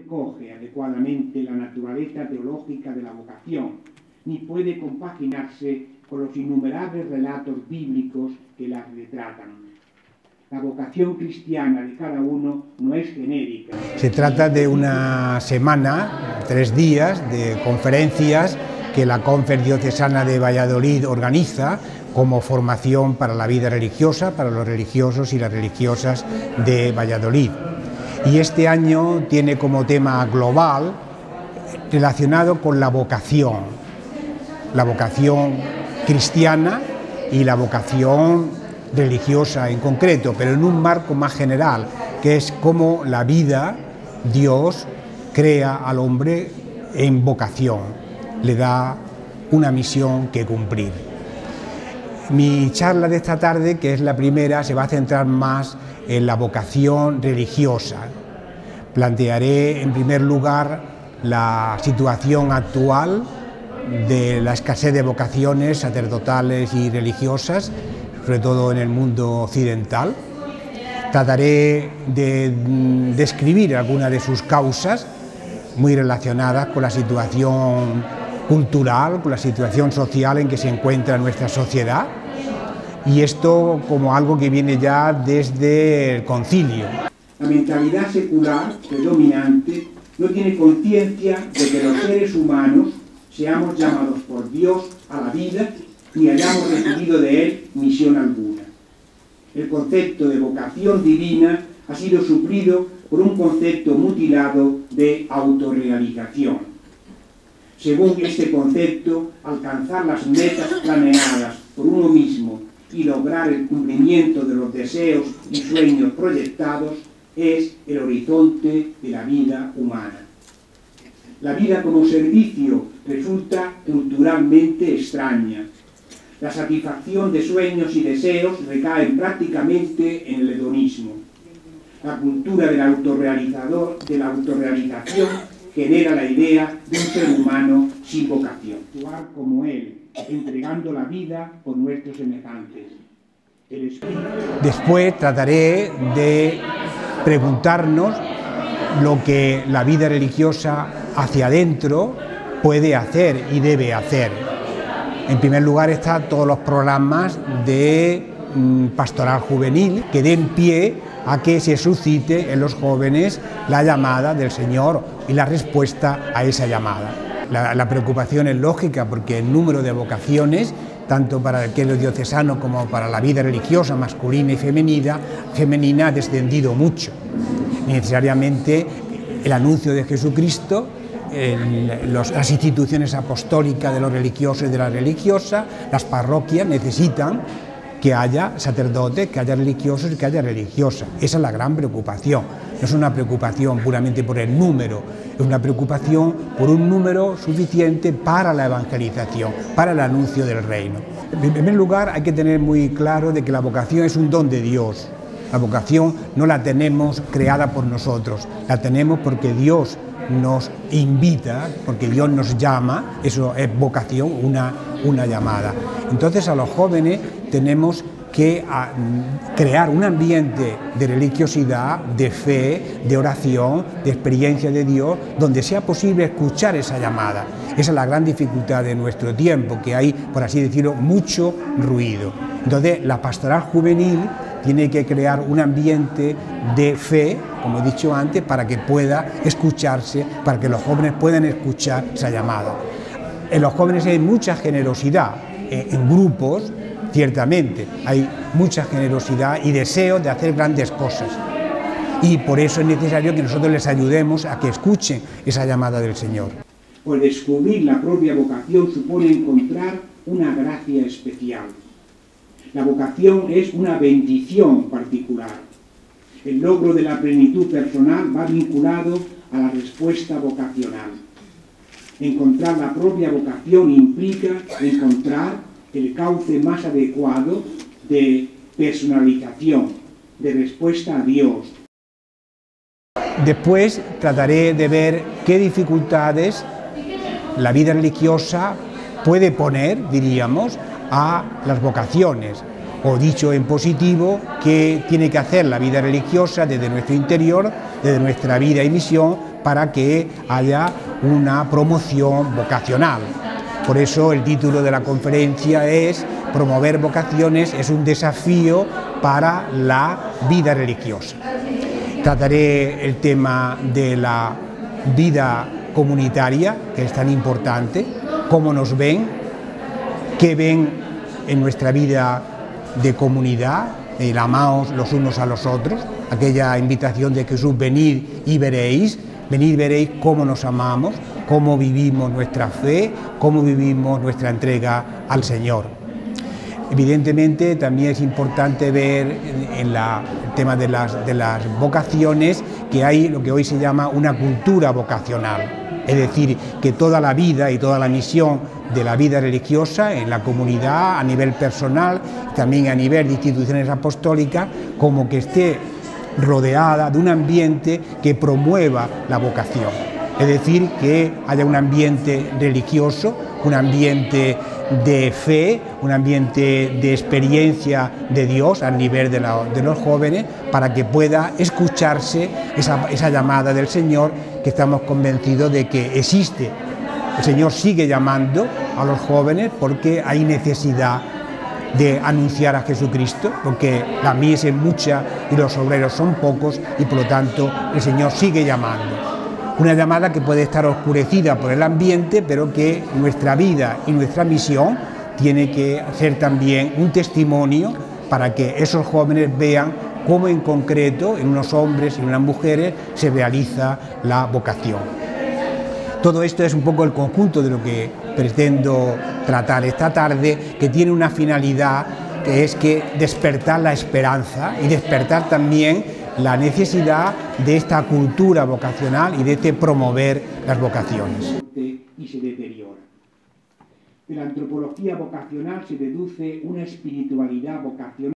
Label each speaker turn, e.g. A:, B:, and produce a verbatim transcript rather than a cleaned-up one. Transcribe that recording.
A: recoge adecuadamente la naturaleza teológica de la vocación, ni puede compaginarse con los innumerables relatos bíblicos que la retratan. La vocación cristiana de cada uno no es genérica.
B: Se trata de una semana, tres días, de conferencias que la Conferencia Diocesana de Valladolid organiza como formación para la vida religiosa, para los religiosos y las religiosas de Valladolid. Y este año tiene como tema global relacionado con la vocación, la vocación cristiana y la vocación religiosa en concreto, pero en un marco más general, que es cómo la vida, Dios, crea al hombre en vocación, le da una misión que cumplir. Mi charla de esta tarde, que es la primera, se va a centrar más en la vocación religiosa. Plantearé en primer lugar la situación actual de la escasez de vocaciones sacerdotales y religiosas, sobre todo en el mundo occidental. Trataré de describir algunas de sus causas, muy relacionadas con la situación cultural, con la situación social en que se encuentra nuestra sociedad, y esto como algo que viene ya desde el concilio.
A: La mentalidad secular predominante no tiene conciencia de que los seres humanos seamos llamados por Dios a la vida ni hayamos recibido de Él misión alguna. El concepto de vocación divina ha sido suplido por un concepto mutilado de autorrealización. Según este concepto, alcanzar las metas planeadas por uno mismo y lograr el cumplimiento de los deseos y sueños proyectados es el horizonte de la vida humana. La vida como servicio resulta culturalmente extraña. La satisfacción de sueños y deseos recae prácticamente en el hedonismo. La cultura del autorrealizador, de la autorrealización genera la idea de un ser humano sin vocación. Actuar como Él, entregando la vida por nuestros semejantes. El Espíritu.
B: Después trataré de preguntarnos lo que la vida religiosa hacia adentro puede hacer y debe hacer. En primer lugar están todos los programas de mm, pastoral juvenil que den pie a que se suscite en los jóvenes la llamada del Señor y la respuesta a esa llamada. La, la preocupación es lógica porque el número de vocaciones, tanto para el clero diocesano como para la vida religiosa masculina y femenina, femenina ha descendido mucho. Necesariamente el anuncio de Jesucristo, en los, las instituciones apostólicas de los religiosos y de las religiosas, las parroquias necesitan que haya sacerdotes, que haya religiosos y que haya religiosas. Esa es la gran preocupación. No es una preocupación puramente por el número, es una preocupación por un número suficiente para la evangelización, para el anuncio del reino. En primer lugar, hay que tener muy claro de que la vocación es un don de Dios. La vocación no la tenemos creada por nosotros, la tenemos porque Dios nos invita, porque Dios nos llama, eso es vocación, una, una llamada. Entonces a los jóvenes tenemos que a, crear un ambiente de religiosidad, de fe, de oración, de experiencia de Dios, donde sea posible escuchar esa llamada. Esa es la gran dificultad de nuestro tiempo, que hay, por así decirlo, mucho ruido. Entonces la pastoral juvenil tiene que crear un ambiente de fe, como he dicho antes, para que pueda escucharse, para que los jóvenes puedan escuchar esa llamada. En los jóvenes hay mucha generosidad, en grupos, ciertamente, hay mucha generosidad y deseo de hacer grandes cosas. Y por eso es necesario que nosotros les ayudemos a que escuchen esa llamada del Señor.
A: Pues descubrir la propia vocación supone encontrar una gracia especial. La vocación es una bendición particular. El logro de la plenitud personal va vinculado a la respuesta vocacional. Encontrar la propia vocación implica encontrar el cauce más adecuado de personalización, de respuesta a Dios.
B: Después trataré de ver qué dificultades la vida religiosa puede poner, diríamos, a las vocaciones, o dicho en positivo, qué tiene que hacer la vida religiosa desde nuestro interior, desde nuestra vida y misión, para que haya una promoción vocacional. Por eso el título de la conferencia es Promover vocaciones es un desafío para la vida religiosa. Trataré el tema de la vida comunitaria, que es tan importante, cómo nos ven, qué ven en nuestra vida de comunidad, el amaos los unos a los otros, aquella invitación de Jesús, venid y veréis, venid y veréis cómo nos amamos, cómo vivimos nuestra fe, cómo vivimos nuestra entrega al Señor. Evidentemente también es importante ver en, en la, el tema de las, de las vocaciones que hay lo que hoy se llama una cultura vocacional, es decir, que toda la vida y toda la misión de la vida religiosa en la comunidad, a nivel personal, también a nivel de instituciones apostólicas, como que esté rodeada de un ambiente que promueva la vocación, es decir, que haya un ambiente religioso, un ambiente de fe, un ambiente de experiencia de Dios al nivel de, la, de los jóvenes, para que pueda escucharse esa, esa llamada del Señor, que estamos convencidos de que existe. El Señor sigue llamando a los jóvenes porque hay necesidad de anunciar a Jesucristo, porque la mies es mucha y los obreros son pocos, y por lo tanto el Señor sigue llamando. Una llamada que puede estar oscurecida por el ambiente, pero que nuestra vida y nuestra misión tiene que ser también un testimonio para que esos jóvenes vean cómo en concreto en unos hombres y en unas mujeres se realiza la vocación. Todo esto es un poco el conjunto de lo que pretendo tratar esta tarde, que tiene una finalidad, que es que despertar la esperanza y despertar también la necesidad de esta cultura vocacional y de este promover las vocaciones.
A: Y se deteriora. De la antropología vocacional se deduce una espiritualidad vocacional